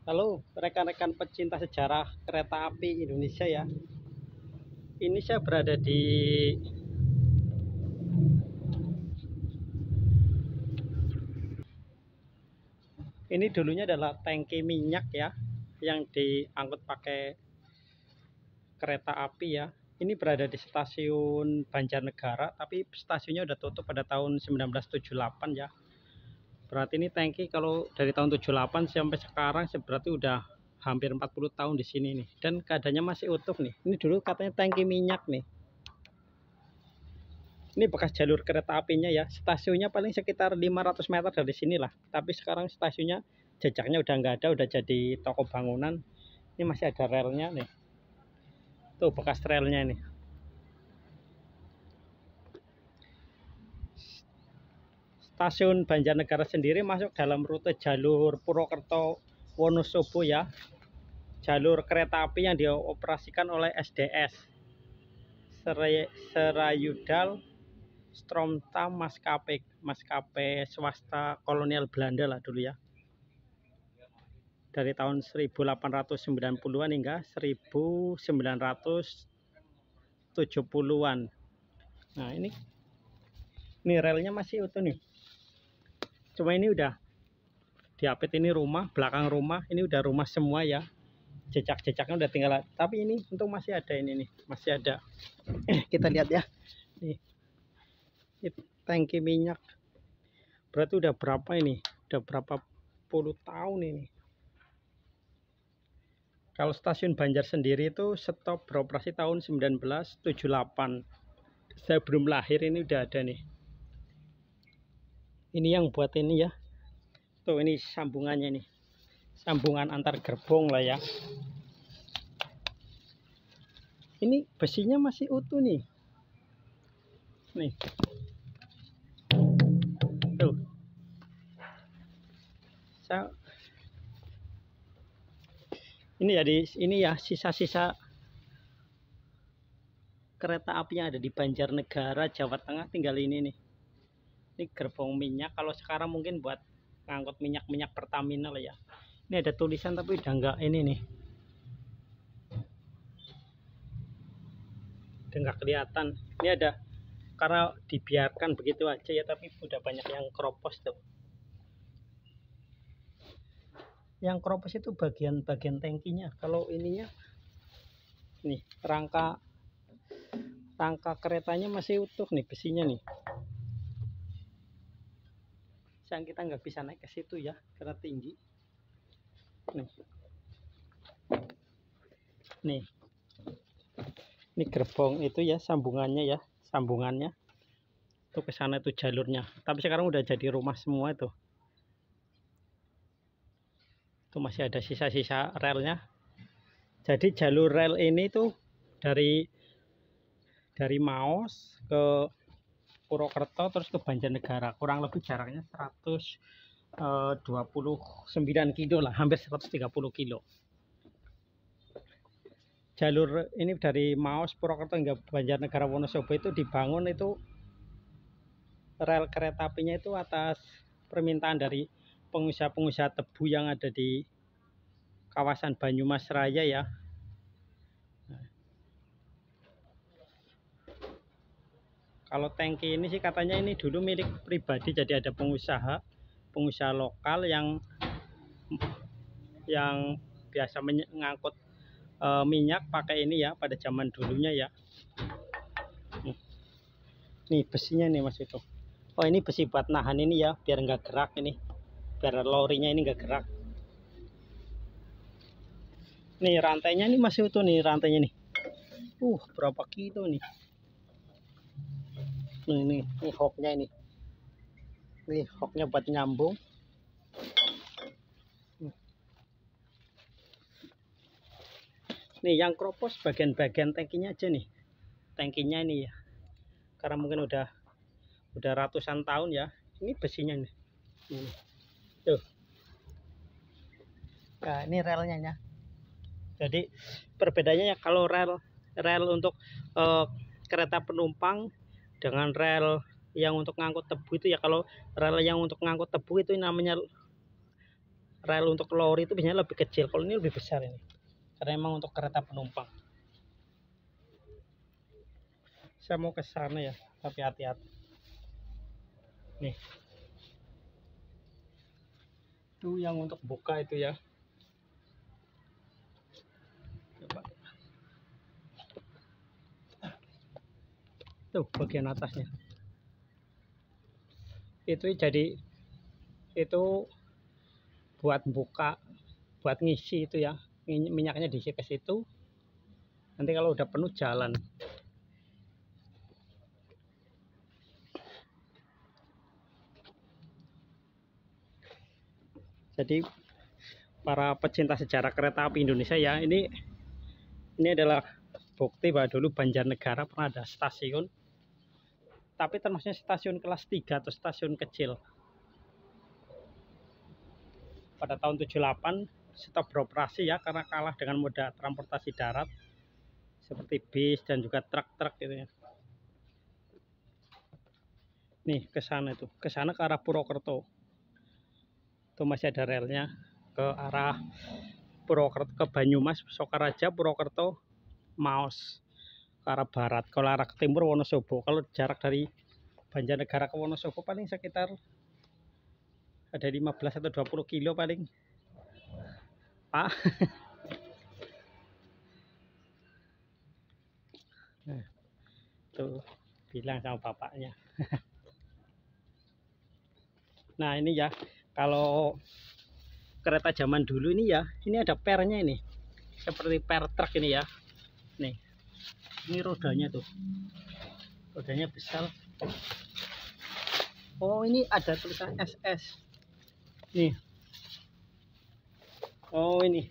Halo rekan-rekan pecinta sejarah kereta api Indonesia ya. Ini saya berada di ini dulunya adalah tangki minyak ya, yang diangkut pakai kereta api ya. Ini berada di stasiun Banjarnegara, tapi stasiunnya udah tutup pada tahun 1978 ya. Berarti ini tangki kalau dari tahun 78 sampai sekarang berarti udah hampir 40 tahun di sini nih. Dan keadaannya masih utuh nih. Ini dulu katanya tangki minyak nih. Ini bekas jalur kereta apinya ya. Stasiunnya paling sekitar 500 meter dari sinilah. Tapi sekarang stasiunnya jejaknya udah nggak ada, udah jadi toko bangunan. Ini masih ada relnya nih. Tuh bekas relnya nih. Stasiun Banjarnegara sendiri masuk dalam rute jalur Purwokerto Wonosobo ya. Jalur kereta api yang dioperasikan oleh SDS Serayudal Stromta, maskapai swasta kolonial Belanda lah dulu ya. Dari tahun 1890-an hingga 1970-an. Nah, ini relnya masih utuh nih. Cuma ini udah diapit, ini rumah, belakang rumah, ini udah rumah semua ya. Jejak-jejaknya udah tinggal, tapi ini untuk masih ada ini nih, masih ada. Kita lihat ya. Nih. Tangki minyak. Berarti udah berapa ini? Udah berapa puluh tahun ini. Kalau stasiun Banjar sendiri itu stop beroperasi tahun 1978. Saya belum lahir ini udah ada nih. Ini yang buat ini ya. Tuh ini sambungannya nih. Sambungan antar gerbong lah ya. Ini besinya masih utuh nih. Nih. Tuh. Ini ya sisa-sisa kereta api yang ada di Banjarnegara, Jawa Tengah, tinggal ini nih. Ini gerbong minyak. Kalau sekarang mungkin buat ngangkut minyak Pertamina lah ya. Ini ada tulisan tapi udah enggak ini nih. Udah enggak kelihatan. Ini ada karena dibiarkan begitu aja ya, tapi udah banyak yang keropos tuh. Yang keropos itu bagian tangkinya. Kalau ininya nih, rangka keretanya masih utuh nih, besinya nih. Sayang kita nggak bisa naik ke situ ya karena tinggi. Nih ini gerbong itu ya, sambungannya itu ke sana, itu jalurnya, tapi sekarang udah jadi rumah semua. Itu masih ada sisa-sisa relnya. Jadi jalur rel ini tuh dari Maos ke Purwokerto terus ke Banjarnegara, kurang lebih jaraknya 129 kilo lah, hampir 130 kilo. Jalur ini dari Maos Purwokerto hingga Banjarnegara Wonosobo itu dibangun, itu rel kereta apinya itu atas permintaan dari pengusaha tebu yang ada di kawasan Banyumas Raya ya. Kalau tangki ini sih katanya ini dulu milik pribadi, jadi ada pengusaha lokal yang biasa mengangkut minyak pakai ini ya pada zaman dulunya ya. Nih besinya nih Mas itu. Oh ini besi buat nahan ini ya, biar nggak gerak ini, biar lorinya ini nggak gerak. Nih rantainya ini masih utuh nih, rantainya nih. Berapa kilo nih? Nih hoknya ini. Nih hoknya buat nyambung. Nih yang keropos bagian-bagian tangkinya aja nih. Tangkinya ini ya. Karena mungkin udah ratusan tahun ya. Ini besinya nih. Tuh. Nah, ini relnya ya. Jadi perbedaannya ya, kalau rel untuk kereta penumpang dengan rel yang untuk ngangkut tebu itu ya, kalau rel yang untuk ngangkut tebu itu namanya rel untuk lori itu biasanya lebih kecil, kalau ini lebih besar ini karena emang untuk kereta penumpang. Saya mau ke sana ya, tapi hati-hati nih. Itu yang untuk buka itu ya. Coba. Tuh bagian atasnya. Itu jadi itu buat buka, buat ngisi itu ya. Minyaknya diisi ke situ. Nanti kalau udah penuh jalan. Jadi para pecinta sejarah kereta api Indonesia ya, ini adalah bukti bahwa dulu Banjarnegara pernah ada stasiun, tapi termasuknya stasiun kelas 3 atau stasiun kecil. Pada tahun 78 stop beroperasi ya, karena kalah dengan moda transportasi darat seperti bis dan juga truk-truk gitu ya. Nih ke sana itu, ke sana ke arah Purwokerto. Itu masih ada relnya ke arah Purwokerto, ke Banyumas, Sokaraja, Purwokerto, Maos ke arah barat. Kalau arah ke timur Wonosobo. Kalau jarak dari Banjarnegara ke Wonosobo paling sekitar ada 15 atau 20 kilo paling, Pak. Nah, tuh bilang sama bapaknya. Nah ini ya, kalau kereta zaman dulu ini ya, ini ada pernya ini, seperti per truk ini ya. Nih, ini rodanya tuh, rodanya besar. Oh ini ada tulisan SS. Nih, oh ini,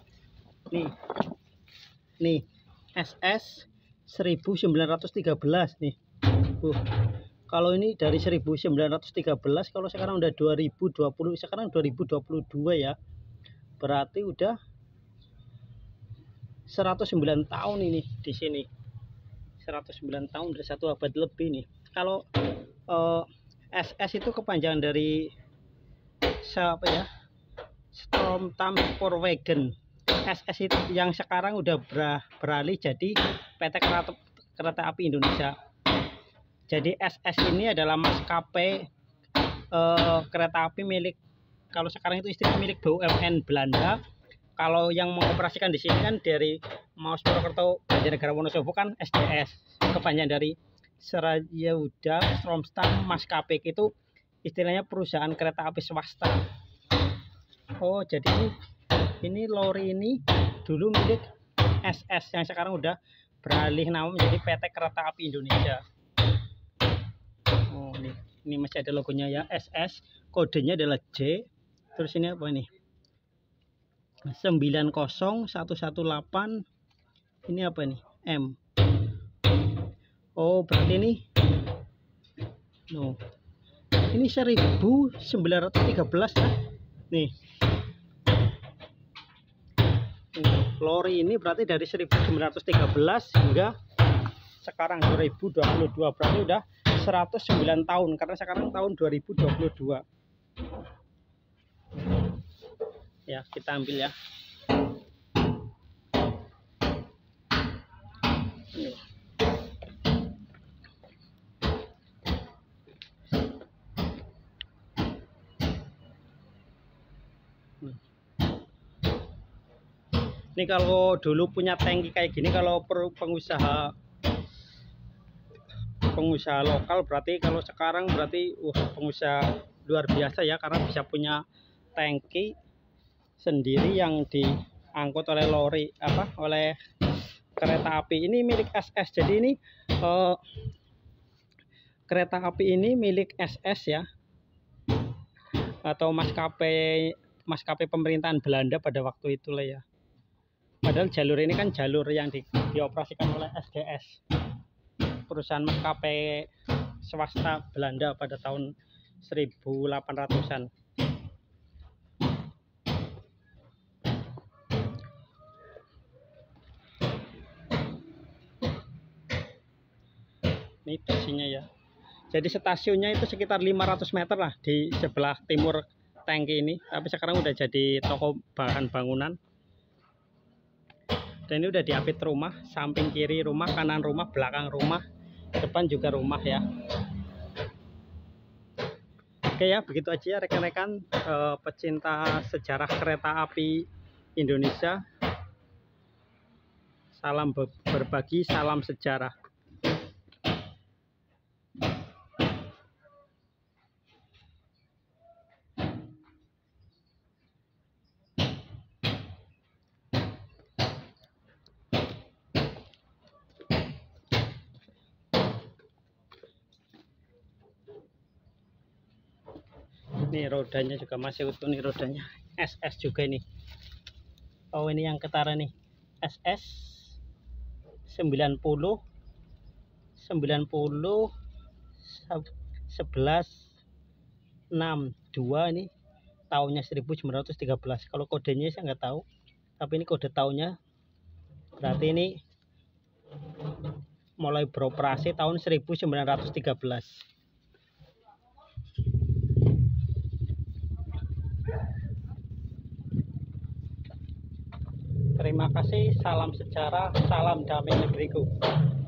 nih SS 1913 nih. Kalau ini dari 1913, kalau sekarang udah 2020, sekarang 2022 ya. Berarti udah 109 tahun ini di sini. 109 tahun, dari 1 abad lebih nih. Kalau SS itu kepanjangan dari siapa ya? Stroomtramsporwagen. SS itu yang sekarang udah beralih jadi PT Kereta Api Indonesia. Jadi SS ini adalah maskapai kereta api milik, kalau sekarang itu istilah milik BUMN Belanda. Kalau yang mengoperasikan di sini kan dari Maos Purwokerto Banjarnegara Wonosobo kan SDS, kepanjangan dari Serayauda Stroomstam Maskapai, itu istilahnya perusahaan kereta api swasta. Oh jadi ini lori ini dulu milik SS yang sekarang udah beralih nama menjadi PT Kereta Api Indonesia. Oh ini masih ada logonya ya, SS, kodenya adalah J. Terus ini apa ini? 90118. Ini apa ini? M. Oh berarti ini ini 1913 ya. Nih. Lori ini berarti dari 1913 hingga sekarang 2022, berarti udah 109 tahun, karena sekarang tahun 2022 ya. Kita ambil ya. Ini kalau dulu punya tangki kayak gini, kalau pengusaha lokal, berarti kalau sekarang berarti pengusaha luar biasa ya, karena bisa punya tangki sendiri yang diangkut oleh lori, oleh kereta api. Ini milik SS. Jadi ini kereta api ini milik SS ya, atau maskapai pemerintahan Belanda pada waktu itulah ya. Padahal jalur ini kan jalur yang dioperasikan oleh SDS, perusahaan maskapai swasta Belanda pada tahun 1800-an. Ini posisinya ya. Jadi stasiunnya itu sekitar 500 meter lah di sebelah timur tangki ini, tapi sekarang udah jadi toko bahan bangunan. Dan ini udah diapit rumah, samping kiri rumah, kanan rumah, belakang rumah, depan juga rumah ya. Oke ya, begitu aja ya rekan-rekan pecinta sejarah kereta api Indonesia. Salam berbagi, salam sejarah. Ini rodanya juga masih utuh nih, rodanya SS juga ini. Oh, ini yang ketara nih, SS 90 11 62 ini tahunnya 1913. Kalau kodenya saya nggak tahu, tapi ini kode tahunnya, berarti ini mulai beroperasi tahun 1913. Terima kasih, salam sejarah, salam damai negeriku.